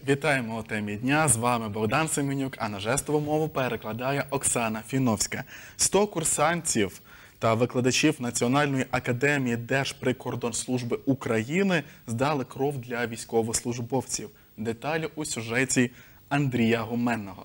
Вітаємо у темі дня. З вами Богдан Семенюк, а на жестову мову перекладає Оксана Фіновська. 100 курсантів та викладачів Національної академії Держприкордонслужби України здали кров для військовослужбовців. Деталі у сюжеті Андрія Гуменного.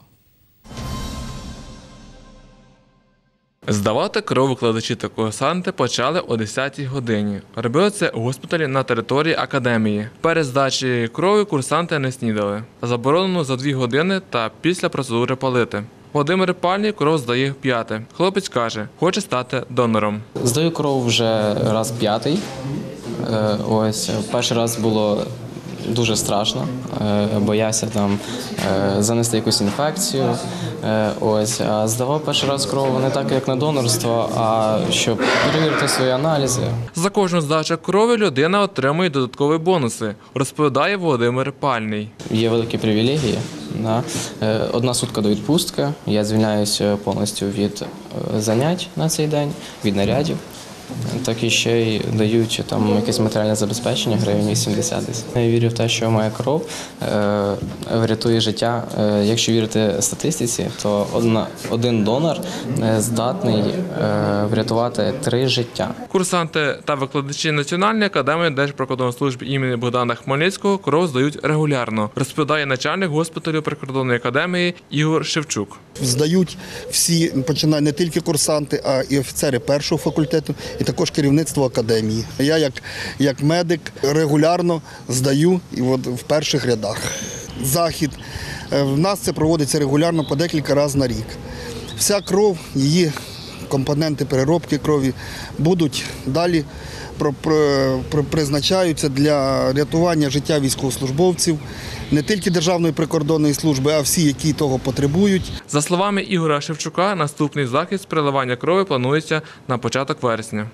Здавати кров викладачі та курсанти почали о 10-й годині. Робили це у госпіталі на території академії. Перед здачею крові курсанти не снідали. Заборонено за 2 години та після процедури палити. Володимир Пальний кров здає вп'яте. Хлопець каже, хоче стати донором. Здаю кров вже раз 5-й. Перший раз було дуже страшно, боявся там занести якусь інфекцію. А здавав перший раз кров не так, як на донорство, а щоб перевірити свої аналізи. За кожну здачу крові людина отримує додаткові бонуси, розповідає Володимир Пальний. Є великі привілегії. 1 сутка до відпустки, я звільняюся повністю від занять на цей день, від нарядів. Так і ще й дають там якесь матеріальне забезпечення, гривень 80 десь. Я вірю в те, що моя кров врятує життя. Якщо вірити статистиці, то один донор здатний врятувати 3 життя. Курсанти та викладачі Національної академії Держприкордонслужби імені Богдана Хмельницького кров здають регулярно, розповідає начальник госпіталю прикордонної академії Ігор Шевчук. Здають всі, починають не тільки курсанти, а і офіцери першого факультету, і також керівництво академії. Я як медик регулярно здаю і в перших рядах. Захід. В нас це проводиться регулярно по декілька разів на рік. Вся кров, її компоненти переробки крові будуть далі призначаються для рятування життя військовослужбовців, не тільки Державної прикордонної служби, а всі, які того потребують. За словами Ігоря Шевчука, наступний захід з переливання крові планується на початок вересня.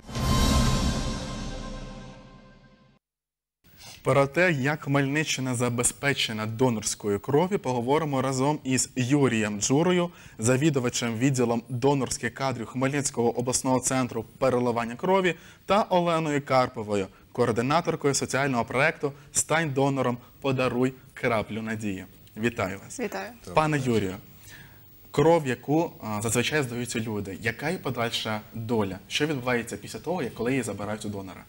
Про те, як Хмельниччина забезпечена донорською кров'ю, поговоримо разом із Юрієм Джурою, завідувачем відділом донорських кадрів Хмельницького обласного центру переливання крові, та Оленою Карповою, координаторкою соціального проєкту «Стань донором, подаруй краплю надії». Вітаю вас. Вітаю. Пане Юрію, кров, яку зазвичай здаються люди, яка і подальша доля? Що відбувається після того, коли її забирають у донора?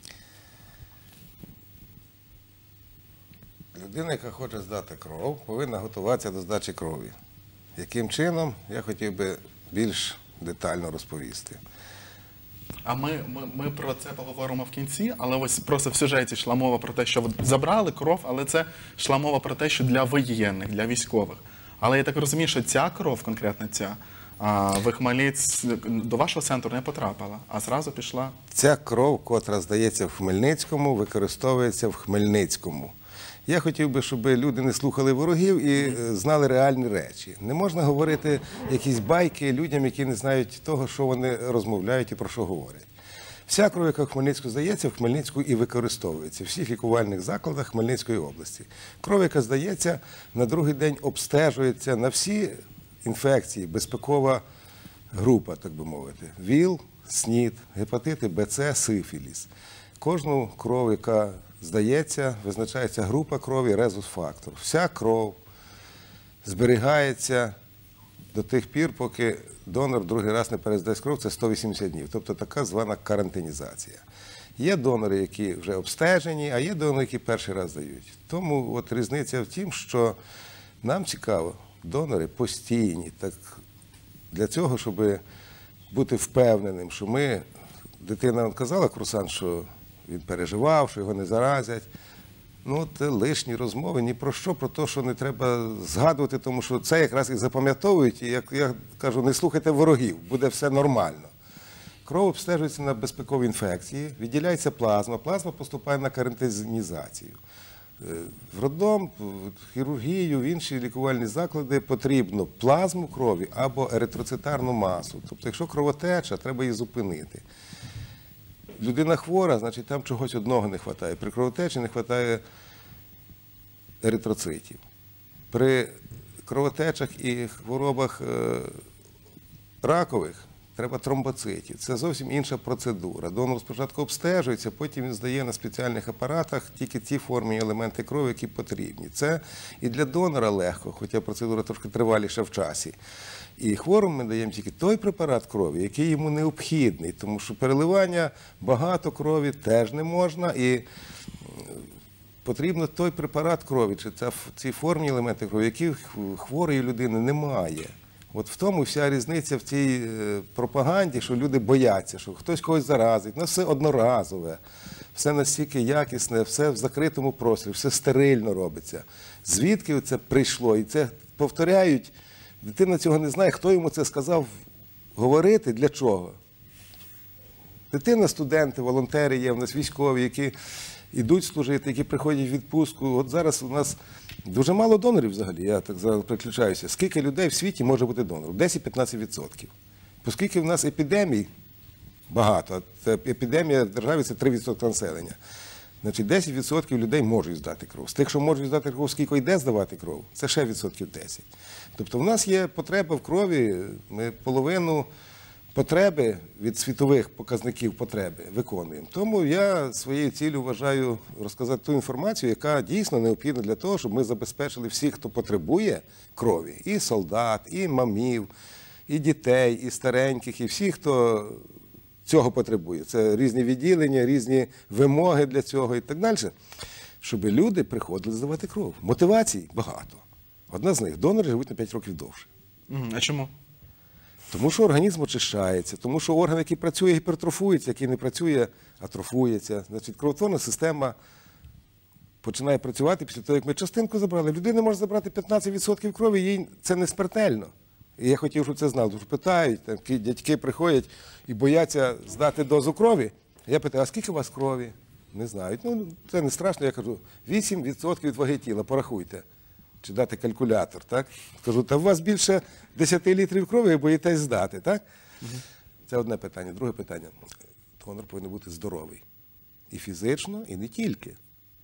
Людина, яка хоче здати кров, повинна готуватися до здачі крові. Яким чином, я хотів би більш детально розповісти. А ми про це поговоримо в кінці, але ось просто в сюжеті йшла мова про те, що забрали кров, але це йшла мова про те, що для воєнних, для військових. Але я так розумію, що ця кров, конкретно ця, до вашого центру не потрапила, а зразу пішла? Ця кров, котра здається в Хмельницькому, використовується в Хмельницькому. Я хотів би, щоб люди не слухали ворогів і знали реальні речі. Не можна говорити якісь байки людям, які не знають того, що вони розмовляють і про що говорять. Вся кров, яка в Хмельницьку здається, в Хмельницьку і використовується в всіх лікувальних закладах Хмельницької області. Кров, яка здається, на другий день обстежується на всі інфекції, безпекова група, так би мовити. ВІЛ, СНІД, гепатити Б, С, сифіліс. Кожну кров, яка здається, визначається група крові, резус-фактор. Вся кров зберігається до тих пір, поки донор другий раз не перездасть кров, це 180 днів. Тобто така звана карантинізація. Є донори, які вже обстежені, а є донори, які перший раз дають. Тому от різниця в тім, що нам цікаво, донори постійні. Так для цього, щоб бути впевненим, що ми, дитина казала, курсант, що він переживав, що його не заразять. Ну, це лишні розмови, ні про що, про те, що не треба згадувати, тому що це якраз і запам'ятовують, і, як я кажу, не слухайте ворогів, буде все нормально. Кров обстежується на безпекові інфекції, відділяється плазма, плазма поступає на карантинізацію. В роддом, в хірургію, в інші лікувальні заклади потрібно плазму крові або еритроцитарну масу. Тобто, якщо кровотеча, треба її зупинити. Людина хвора, значить там чогось одного не вистачає. При кровотечі не вистачає еритроцитів. При кровотечах і хворобах ракових треба тромбоцитів. Це зовсім інша процедура. Донор спочатку обстежується, потім він здає на спеціальних апаратах тільки ті формні елементи крові, які потрібні. Це і для донора легко, хоча процедура трошки триваліша в часі. І хворому ми даємо тільки той препарат крові, який йому необхідний, тому що переливання багато крові теж не можна, і потрібно той препарат крові, чи ці формні елементи крові, яких хворої людини немає. От в тому вся різниця в цій пропаганді, що люди бояться, що хтось когось заразить. Ну, все одноразове, все настільки якісне, все в закритому просторі, все стерильно робиться. Звідки це прийшло? І це повторяють. Дитина цього не знає, хто йому це сказав говорити, для чого. Дитина, студенти, волонтери є, в нас військові, які йдуть служити, які приходять в відпустку. От зараз у нас дуже мало донорів взагалі, я так зараз переключаюся. Скільки людей в світі може бути донором? 10-15%. Оскільки в нас епідемій багато, епідемія в державі – це 3% населення. Значить, 10% людей можуть здати кров. З тих, що можуть здати кров, скільки йде здавати кров, це ще 10%. Тобто в нас є потреба в крові, ми половину потреби від світових показників потреби виконуємо. Тому я своєю ціллю вважаю розказати ту інформацію, яка дійсно необхідна для того, щоб ми забезпечили всіх, хто потребує крові. І солдат, і мамів, і дітей, і стареньких, і всіх, хто цього потребує. Це різні відділення, різні вимоги для цього і так далі. Щоб люди приходили здавати кров. Мотивацій багато. Одна з них – донори живуть на 5 років довше. А чому? Тому що організм очищається, тому що орган, який працює, гіпертрофується, який не працює, атрофується. Значить, кровотворна система починає працювати після того, як ми частинку забрали. Людина може забрати 15% крові, їй це не смертельно. І я хотів, щоб це знав, тому що питають, такі дядьки приходять і бояться здати дозу крові. Я питаю, а скільки у вас крові? Не знають. Ну, це не страшно, я кажу, 8% від ваги тіла, порахуйте. Чи дати калькулятор, так? Кажу, та у вас більше 10 літрів крові, ви боїтесь здати, так? Це одне питання. Друге питання. Донор повинен бути здоровий. І фізично, і не тільки.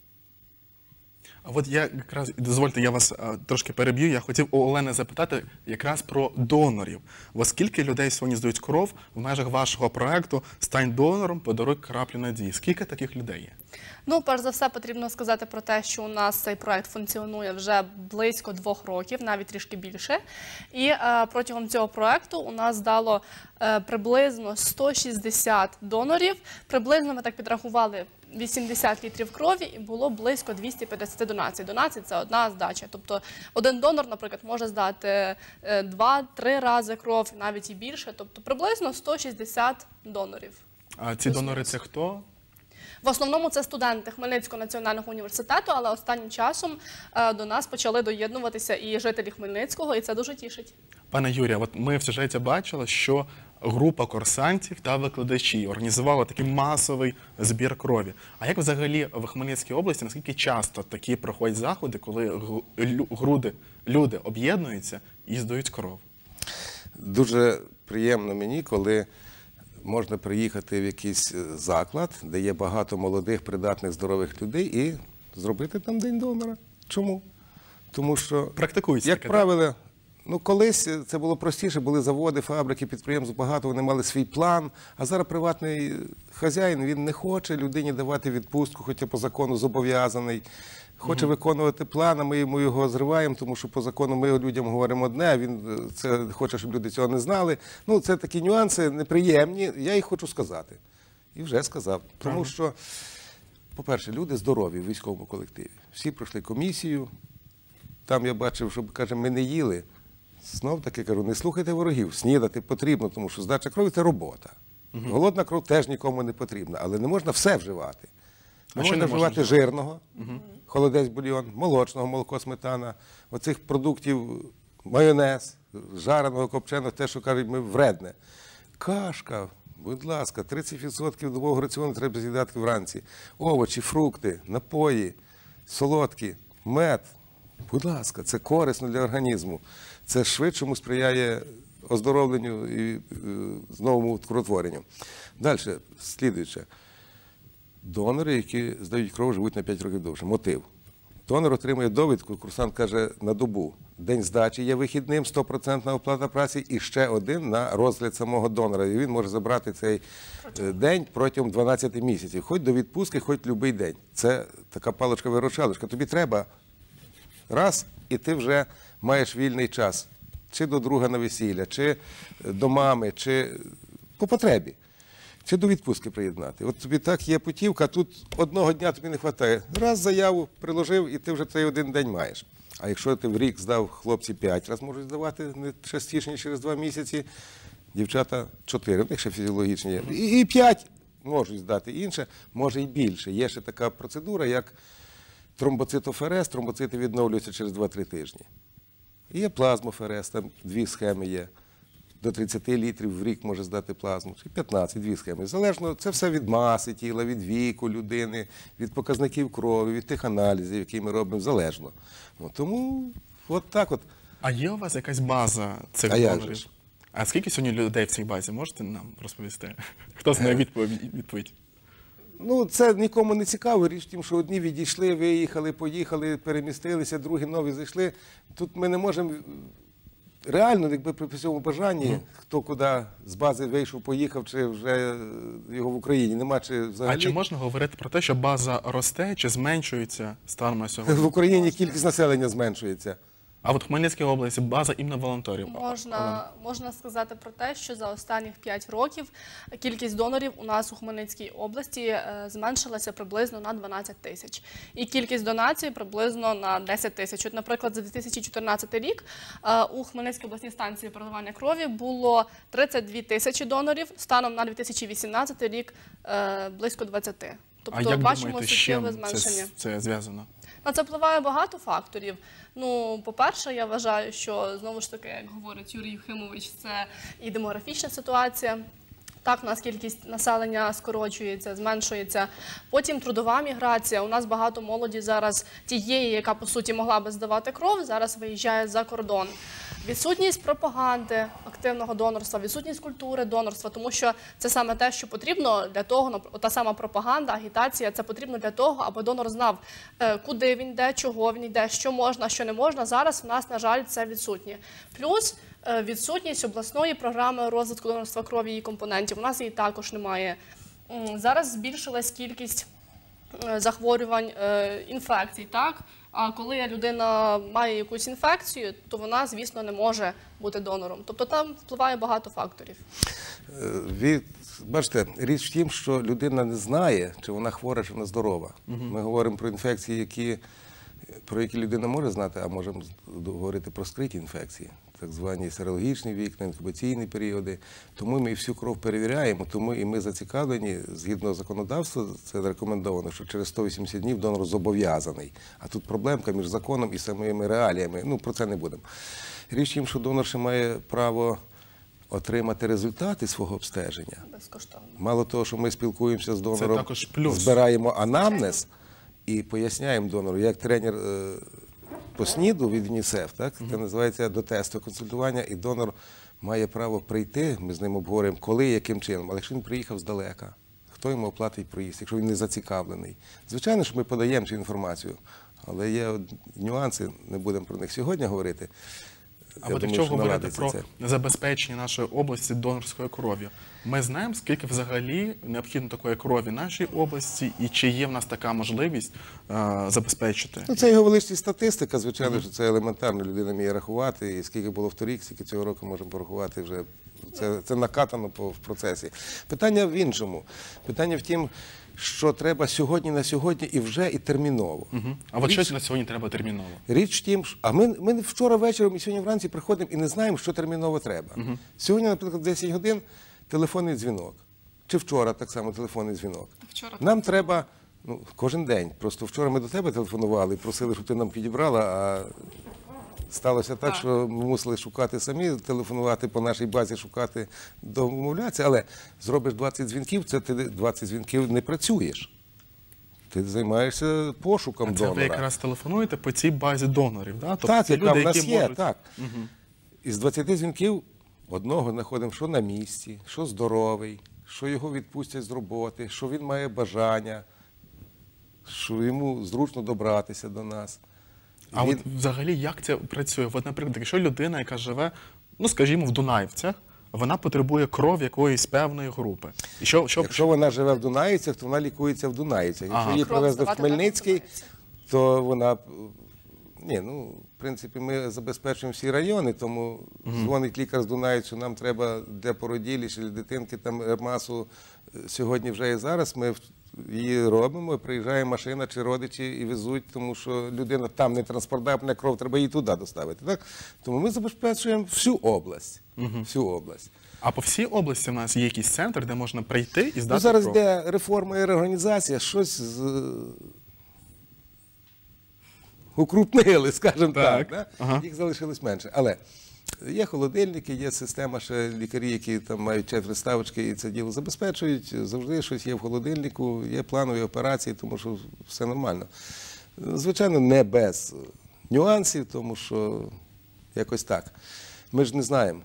А от я якраз, дозвольте, я вас трошки переб'ю. Я хотів у Олени запитати якраз про донорів. Скільки людей сьогодні здають кров в межах вашого проекту «Стань донором, подаруй краплю надії». Скільки таких людей є? Ну, перш за все, потрібно сказати про те, що у нас цей проект функціонує вже близько 2 років, навіть трішки більше. І протягом цього проекту у нас дало приблизно 160 донорів. Приблизно ми так підрахували 80 літрів крові і було близько 250 донацій. Донації – це одна здача. Тобто один донор, наприклад, може здати 2-3 рази кров, навіть і більше. Тобто приблизно 160 донорів. А ці донори – це хто? В основному це студенти Хмельницького національного університету, але останнім часом до нас почали доєднуватися і жителі Хмельницького, і це дуже тішить. Пане Юрію, от ми в сюжеті бачили, що група курсантів та викладачі організувала такий масовий збір крові. А як взагалі в Хмельницькій області, наскільки часто такі проходять заходи, коли люди об'єднуються і здають кров? Дуже приємно мені, коли можна приїхати в якийсь заклад, де є багато молодих, придатних, здорових людей і зробити там день донора. Чому? Тому що, практикується як таке, правило, ну, колись це було простіше, були заводи, фабрики, підприємства, багато, вони мали свій план, а зараз приватний хазяїн, він не хоче людині давати відпустку, хоча по закону зобов'язаний. Хоче виконувати план, а ми йому його зриваємо, тому що по закону ми людям говоримо одне, а він це хоче, щоб люди цього не знали. Ну, це такі нюанси неприємні, я їх хочу сказати. І вже сказав. Тому що, по-перше, люди здорові в військовому колективі. Всі пройшли комісію. Там я бачив, що, каже, ми не їли. Знов таки кажу, не слухайте ворогів, снідати потрібно, тому що здача крові – це робота. Голодна кров теж нікому не потрібна, але не можна все вживати. Можна вживати жирного, холодець, бульйон, молочного, молоко, сметана, оцих продуктів, майонез, жареного, копченого, те, що кажуть, ми вредне. Кашка, будь ласка, 30% добового раціону треба з'їдати вранці. Овочі, фрукти, напої, солодкі, мед. Будь ласка, це корисно для організму. Це швидшому сприяє оздоровленню і новому кротворенню. Далі, слідуюче. Донори, які здають кров, живуть на 5 років довше. Мотив. Донор отримує довідку, курсант каже, на добу. День здачі є вихідним, 100% оплата праці і ще один на розгляд самого донора. І він може забрати цей день протягом 12 місяців. Хоч до відпустки, хоч будь-який день. Це така паличка-виручалочка. Тобі треба раз, і ти вже маєш вільний час. Чи до друга на весілля, чи до мами, чи по потребі. Чи до відпустки приєднати. От тобі так є путівка, а тут одного дня тобі не вистачає. Раз заяву приложив, і ти вже цей один день маєш. А якщо ти в рік здав, хлопці 5 разів можуть здавати, не частіше, ніж через 2 місяці, дівчата 4, в них ще фізіологічні є. І 5 можуть здати, інше, може і більше. Є ще така процедура, як тромбоцитоферез, тромбоцити відновлюються через 2-3 тижні. І є плазмоферез, там 2 схеми є. До 30 літрів в рік може здати плазму, чи 15, 2 схеми. Залежно, це все від маси тіла, від віку людини, від показників крові, від тих аналізів, які ми робимо, залежно. Ну, тому от так от. А є у вас якась база цих А як донорів? же ж? А скільки сьогодні людей в цій базі? Можете нам розповісти? Хто знає відповідь? Ну, це нікому не цікаво. Річ в тім, що одні відійшли, виїхали, поїхали, перемістилися, другі нові зайшли. Тут ми не можемо реально, якби при цьому бажанні, хто куди з бази вийшов, поїхав, чи вже його в Україні нема, чи взагалі. А чи можна говорити про те, що база росте чи зменшується станом на сьогодні? В Україні кількість населення зменшується. А от в Хмельницькій області база іменно волонтерів. Можна сказати про те, що за останніх 5 років кількість донорів у нас у Хмельницькій області зменшилася приблизно на 12 тисяч. І кількість донацій приблизно на 10 тисяч. От, наприклад, за 2014 рік у Хмельницькій обласній станції переливання крові було 32 тисячі донорів, станом на 2018 рік близько 20. Тобто, а як бачимо думаєте, з суттєве чим зменшення. це зв'язано? На це впливає багато факторів. Ну, по-перше, я вважаю, що, знову ж таки, як говорить Юрій Євгенович, це і демографічна ситуація. Так, у нас кількість населення скорочується, зменшується. Потім трудова міграція. У нас багато молоді зараз тієї, яка, по суті, могла би здавати кров, зараз виїжджає за кордон. Відсутність пропаганди активного донорства, відсутність культури донорства, тому що це саме те, що потрібно для того, та сама пропаганда, агітація, це потрібно для того, аби донор знав, куди він йде, чого він йде, що можна, що не можна. Зараз в нас, на жаль, це відсутнє. Плюс відсутність обласної програми розвитку донорства крові і компонентів. У нас її також немає. Зараз збільшилась кількість захворювань, інфекцій, так? А коли людина має якусь інфекцію, то вона, звісно, не може бути донором. Тобто там впливає багато факторів. Бачите, річ в тім, що людина не знає, чи вона хвора, чи вона здорова. Ми говоримо про інфекції, про які людина може знати, а можемо говорити про скриті інфекції, так звані серологічні вікна, інкубаційні періоди. Тому ми всю кров перевіряємо, тому і ми зацікавлені, згідно законодавства, це рекомендовано, що через 180 днів донор зобов'язаний. А тут проблемка між законом і самими реаліями. Ну, про це не будемо. Річ в тім, що донор ще має право отримати результати свого обстеження. Безкоштовно. Мало того, що ми спілкуємося з донором, також плюс. збираємо анамнез і поясняємо донору, як тренер по СНІДу від ЮНІСЕФ, так? Це називається до тесту консультування, і донор має право прийти, ми з ним обговорюємо, коли і яким чином. Але якщо він приїхав здалека, хто йому оплатить проїзд, якщо він не зацікавлений. Звичайно, що ми подаємо цю інформацію, але є нюанси, не будемо про них сьогодні говорити. А от якщо говорити про забезпечення нашої області донорською кров'ю, ми знаємо, скільки взагалі необхідно такої крові нашій області, і чи є в нас така можливість забезпечити? Ну, це його величність статистика, звичайно, що це елементарно, людина вміє рахувати, і скільки було вторік, скільки цього року можемо порахувати вже. Це накатано в процесі. Питання в іншому. Питання в тім, що треба сьогодні на сьогодні і вже, і терміново. А от що на сьогодні треба терміново? Річ в тім, а ми вчора вечором і сьогодні вранці приходимо і не знаємо, що терміново треба. Сьогодні, наприклад, 10 годин телефонний дзвінок. Чи вчора так само телефонний дзвінок. Нам треба кожен день. Просто вчора ми до тебе телефонували і просили, щоб ти нам підібрала, а сталося так, що ми мусили шукати самі, телефонувати по нашій базі, шукати, домовлятися. Але зробиш 20 дзвінків, це ти 20 дзвінків не працюєш. Ти займаєшся пошуком донора. Це ви якраз телефонуєте по цій базі донорів, да? Тобто так, яка люди, в нас які є, можуть... так. Із 20 дзвінків одного знаходимо, що на місці, що здоровий, що його відпустять з роботи, що він має бажання. що йому зручно добратися до нас. А Він- от взагалі як це працює? От, наприклад, якщо людина, яка живе, ну скажімо, в Дунаївцях, вона потребує кров якоїсь певної групи. І Якщо вона живе в Дунаївцях, то вона лікується в Дунаївцях. Якщо її Кров привезли в здавати Хмельницький, треба в Дунаївцях. то вона... Ні, ну, в принципі, ми забезпечуємо всі райони, тому дзвонить лікар з Дунаїв, що нам треба для породілі чи для дитинки там масу сьогодні вже і зараз. Ми її робимо, приїжджає машина чи родичі і везуть, тому що людина там не транспортабельна кров, треба її туди доставити. Так? Тому ми забезпечуємо всю область. Всю область. А по всій області в нас є якийсь центр, де можна прийти і здати Ну, зараз кров? йде реформа і реорганізація, щось укрупнили, скажімо так. Да? Ага. Їх залишилось менше. Але є холодильники, є система, ще лікарі, які там мають 4 ставочки і це діло забезпечують. Завжди щось є в холодильнику, є планові операції, тому що все нормально. Звичайно, не без нюансів, тому що якось так. Ми ж не знаємо,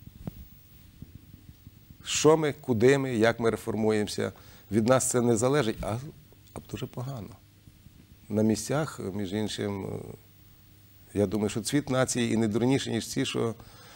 що ми, куди ми, як ми реформуємося. Від нас це не залежить, а дуже погано. На місцях, між іншим, я думаю, що цвіт нації і не дурніші, ніж ці, що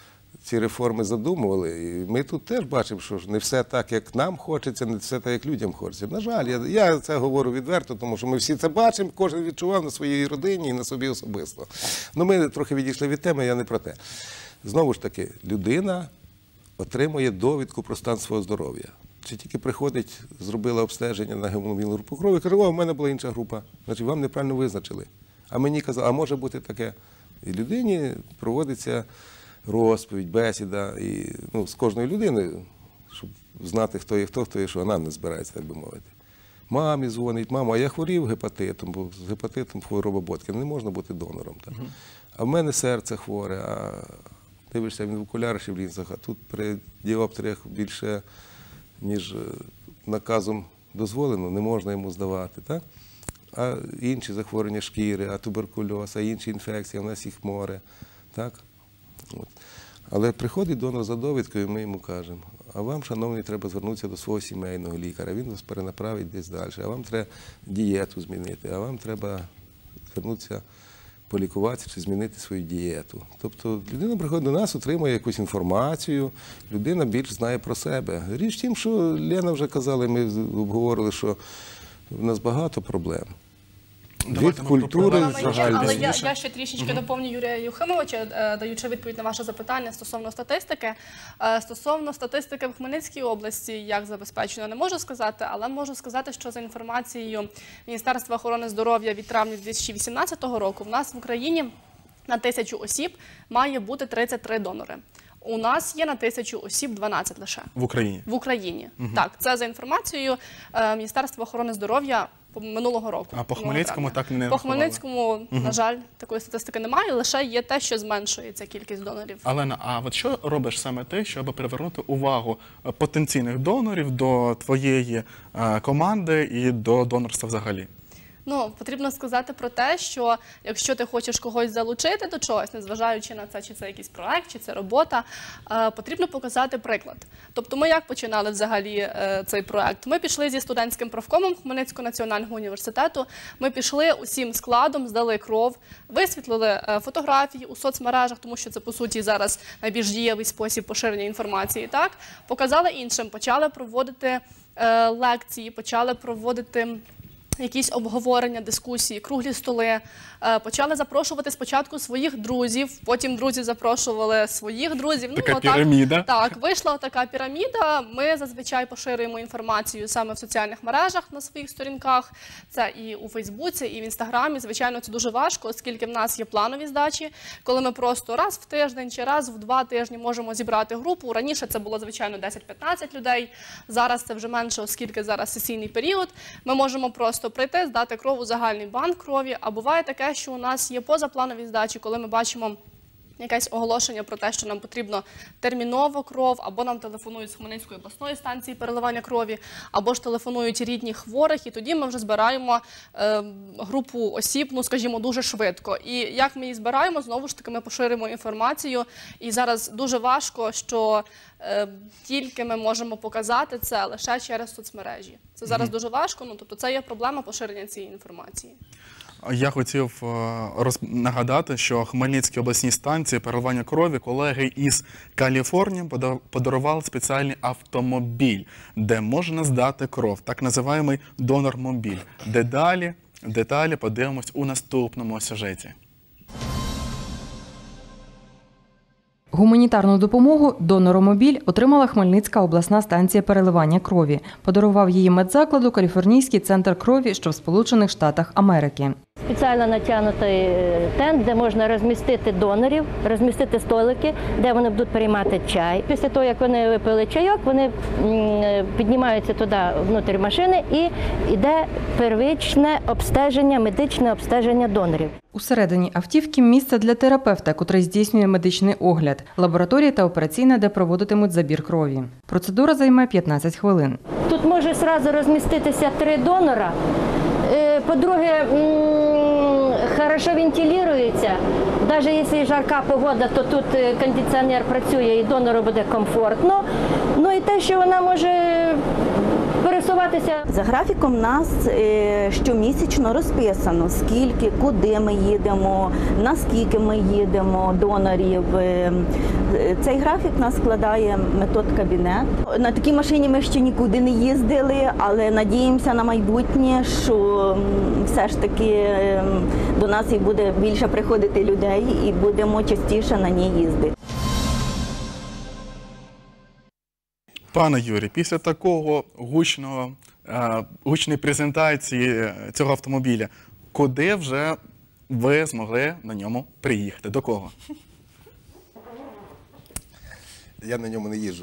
ці реформи задумували. І ми тут теж бачимо, що не все так, як нам хочеться, не все так, як людям хочеться. На жаль, я це говорю відверто, тому що ми всі це бачимо, кожен відчував на своїй родині і на собі особисто. Ну, ми трохи відійшли від теми, я не про те. Знову ж таки, людина отримує довідку про стан свого здоров'я. Чи тільки приходить, зробила обстеження на гемоглобінну групу крові, каже, о, в мене була інша група, значить вам неправильно визначили. А мені казали, а може бути таке. І людині проводиться розповідь, бесіда, і, ну, з кожною людиною, щоб знати, хто є що, вона не збирається, так би мовити. Мамі дзвонить, мамо, а я хворів гепатитом, бо з гепатитом хвороба Боткіна, не можна бути донором. Так. А в мене серце хворе, а дивишся, він в окулярах і в лінзах, а тут при діоптріях більше, ніж наказом дозволено, не можна йому здавати. Так? А інші захворювання шкіри, а туберкульоз, а інші інфекції, у нас їх море. Так? От. Але приходить донор за довідкою, і ми йому кажемо, а вам, шановний, треба звернутися до свого сімейного лікаря, він вас перенаправить десь далі, а вам треба дієту змінити, а вам треба звернутися полікуватися чи змінити свою дієту. Тобто людина приходить до нас, отримує якусь інформацію, людина більш знає про себе. Річ в тім, що Лена вже казала, ми обговорили, що в нас багато проблем. Давайте Від ми про культури проблеми Але загальної. я ще трішечки доповню Юрія Юхимовича, даючи відповідь на ваше запитання стосовно статистики. Стосовно статистики в Хмельницькій області, як забезпечено, не можу сказати, але можу сказати, що за інформацією Міністерства охорони здоров'я від травня 2018 року в нас в Україні на 1000 осіб має бути 33 донори. У нас є на 1000 осіб 12 лише. В Україні? В Україні. Так, це за інформацією Міністерства охорони здоров'я минулого року. А по Хмельницькому так не По рахували? Хмельницькому, на жаль, такої статистики немає, лише є те, що зменшується кількість донорів. Алена, а от що робиш саме ти, щоб привернути увагу потенційних донорів до твоєї команди і до донорства взагалі? Ну, потрібно сказати про те, що якщо ти хочеш когось залучити до чогось, незважаючи на це, чи це якийсь проект, чи це робота, потрібно показати приклад. Тобто ми як починали взагалі цей проект? Ми пішли зі студентським профкомом Хмельницького національного університету, ми пішли усім складом, здали кров, висвітлили фотографії у соцмережах, тому що це, по суті, зараз найбільш дієвий спосіб поширення інформації, так? Показали іншим, почали проводити лекції, почали проводити якісь обговорення, дискусії, круглі столи. Почали запрошувати спочатку своїх друзів, потім друзі запрошували своїх друзів. Така піраміда. Так, вийшла така піраміда. Ми зазвичай поширюємо інформацію саме в соціальних мережах на своїх сторінках. Це і у Фейсбуці, і в Інстаграмі. Звичайно, це дуже важко, оскільки в нас є планові здачі, коли ми просто раз в тиждень чи раз в 2 тижні можемо зібрати групу. Раніше це було, звичайно, 10-15 людей. Зараз це вже менше, оскільки зараз сесійний період. Ми можемо просто прийти, здати кров у загальний банк крові. А буває таке, що у нас є позапланові здачі, коли ми бачимо якесь оголошення про те, що нам потрібно терміново кров, або нам телефонують з Хмельницької обласної станції переливання крові, або ж телефонують рідні хворих, і тоді ми вже збираємо групу осіб, ну, скажімо, дуже швидко. І як ми її збираємо, знову ж таки, ми поширюємо інформацію, і зараз дуже важко, що тільки ми можемо показати це лише через соцмережі. Це зараз дуже важко, ну, тобто це є проблема поширення цієї інформації. Я хотів нагадати, що Хмельницькій обласній станції переливання крові колеги із Каліфорнії подарували спеціальний автомобіль, де можна здати кров, так називаємий донор-мобіль. Деталі подивимось у наступному сюжеті. Гуманітарну допомогу «Доноромобіль» отримала Хмельницька обласна станція переливання крові. Подарував її медзакладу Каліфорнійський центр крові, що в Сполучених Штатах Америки. Спеціально натягнутий тент, де можна розмістити донорів, розмістити столики, де вони будуть приймати чай. Після того, як вони випили чайок, вони піднімаються туди, внутрі машини, і йде первичне обстеження, медичне обстеження донорів. Усередині автівки місце для терапевта, котрий здійснює медичний огляд, лабораторія та операційна, де проводитимуть забір крові. Процедура займе 15 хвилин. Тут може одразу розміститися 3 донора. По-друге, хорошо вентилюється. Навіть якщо жарка погода, то тут кондиціонер працює і донору буде комфортно. Ну і те, що вона може пересуватися. За графіком у нас щомісячно розписано, скільки, куди ми їдемо, наскільки ми їдемо донорів. Цей графік нас складає метод-кабінет. На такій машині ми ще нікуди не їздили, але надіємося на майбутнє, що все ж таки до нас і буде більше приходити людей і будемо частіше на ній їздити. Пане Юрій, після такого гучної презентації цього автомобіля, куди вже ви змогли на ньому приїхати? До кого? Я на ньому не їжджу.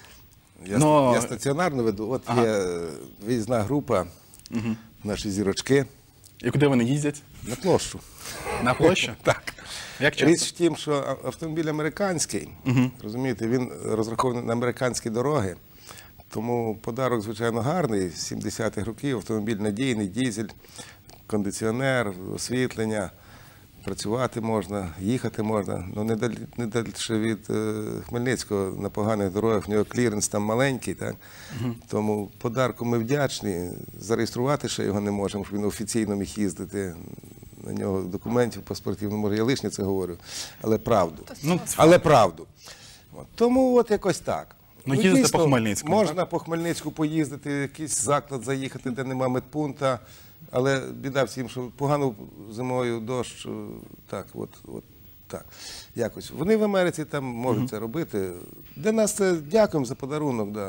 Я Но... стаціонарно веду. От є виїзна група, наші зірочки. І куди вони їздять? На площу. На площу? Так. Як часто? Річ в тім, що автомобіль американський, розумієте, він розрахований на американські дороги, тому подарок, звичайно, гарний, з 70-х років, автомобіль надійний, дизель, кондиціонер, освітлення, працювати можна, їхати можна, ну не далі від Хмельницького, на поганих дорогах, в нього кліренс там маленький, так? Тому подарку ми вдячні, зареєструвати ще його не можемо, щоб він офіційно міг їздити. На нього документів, паспортів, ну, може, я лишнє це говорю, але правду. Але правду. Тому от якось так. Ну, їздите по Хмельницькому, можна так? по Хмельницьку поїздити, в якийсь заклад заїхати, де нема медпункта, але біда всім, що погано зимою, дощ, так, от так, якось. Вони в Америці там можуть це робити. Для нас це дякуємо за подарунок, да.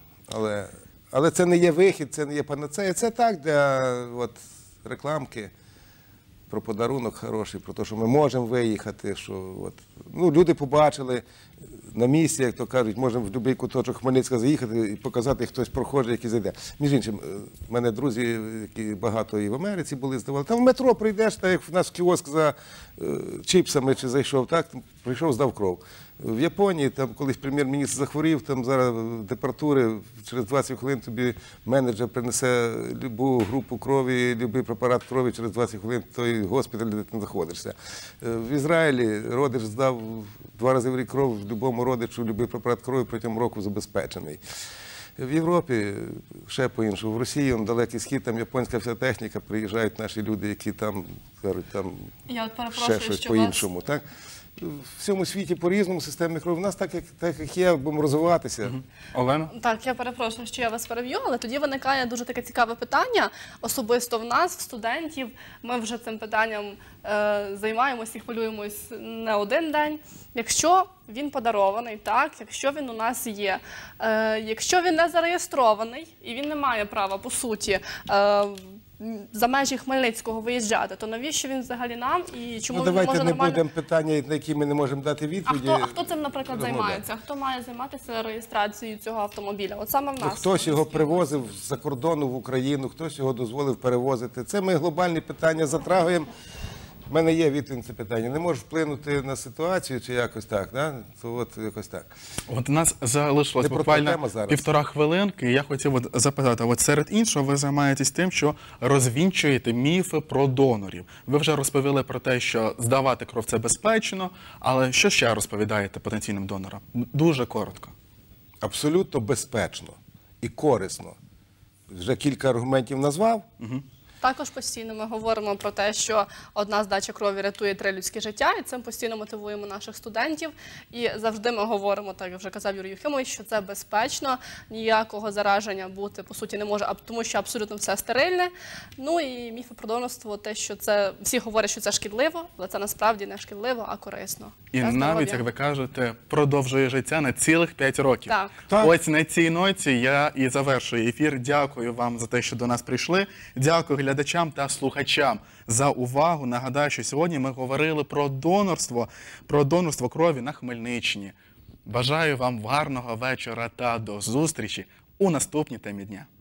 Але це не є вихід, це не є панацея, це так, для рекламки. Про подарунок хороший, про те, що ми можемо виїхати, що люди побачили на місці, як то кажуть, можемо в будь-який куточок Хмельницька заїхати і показати, як хтось прохожий, який зайде. Між іншим, в мене друзі, які багато і в Америці були, здавали, там в метро прийдеш, так як в нас в кіоск за чіпсами чи зайшов, так, прийшов, здав кров. В Японії, там колись прем'єр-міністр захворів, там зараз температури, через 20 хвилин тобі менеджер принесе любу групу крові, будь-який препарат крові, через 20 хвилин той госпіталь, де ти знаходишся. В Ізраїлі родич здав 2 рази в рік кров, будь-якому родичу будь-який препарат крові протягом року забезпечений. В Європі ще по-іншому. В Росії, Далекий Схід, там японська вся техніка, приїжджають наші люди, які там, кажуть, там ще щось по-іншому. Так? В всьому світі по-різному системних крові. У нас так, як є, будемо розвиватися. Олена? Так, я перепрошую, що я вас переб'ю, але тоді виникає дуже таке цікаве питання. Особисто в нас, в студентів, ми вже цим питанням займаємося і хвилюємось не один день. Якщо він подарований, так, якщо він у нас є, якщо він не зареєстрований і він не має права, по суті, за межі Хмельницького виїжджати, то навіщо він взагалі нам і чому він не може нормально? Давайте не будемо питання, на які ми не можемо дати відповіді. А хто цим, наприклад, займається? Хто має займатися реєстрацією цього автомобіля? От саме в нас. Хтось його привозив з-за кордону в Україну, хтось його дозволив перевозити. Це ми глобальні питання затрагуємо. в мене є відповідь на це питання. Не можеш вплинути на ситуацію чи якось так, да? То от якось так. От у нас залишилось Не про буквально тему зараз. 1,5 хвилинки. І я хотів от запитати, от серед іншого ви займаєтесь тим, що розвінчуєте міфи про донорів. Ви вже розповіли про те, що здавати кров – це безпечно, але що ще розповідаєте потенційним донорам? Дуже коротко. Абсолютно безпечно і корисно. Вже кілька аргументів назвав. Також постійно ми говоримо про те, що одна здача крові рятує 3 людські життя, і цим постійно мотивуємо наших студентів. І завжди ми говоримо, так як вже казав Юрій Юхимович, що це безпечно, ніякого зараження бути, по суті, не може, тому що абсолютно все стерильне. Ну і міфи про донорство, те, що це, всі говорять, що це шкідливо, але це насправді не шкідливо, а корисно. І Для навіть, здоров'я. як ви кажете, продовжує життя на цілих 5 років. Так. Так. Ось на цій ноті я і завершую ефір. Дякую вам за те, що до нас прийшли. Дякую глядачам та слухачам за увагу. Нагадаю, що сьогодні ми говорили про донорство крові на Хмельниччині. Бажаю вам гарного вечора та до зустрічі у наступній темі дня.